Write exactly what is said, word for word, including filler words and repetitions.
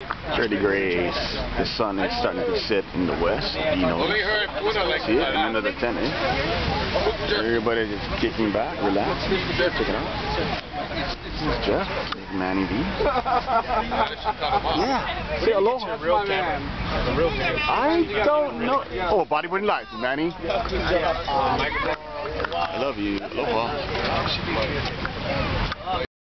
thirty grays. The sun is starting to set in the west. You know, see it? And another ten, eh? Everybody just kicking back, relaxing. Check it out. This is Jeff, Manny V. Yeah. Say aloha. I don't know. Oh, bodyboarding life, Manny. I love you. Aloha.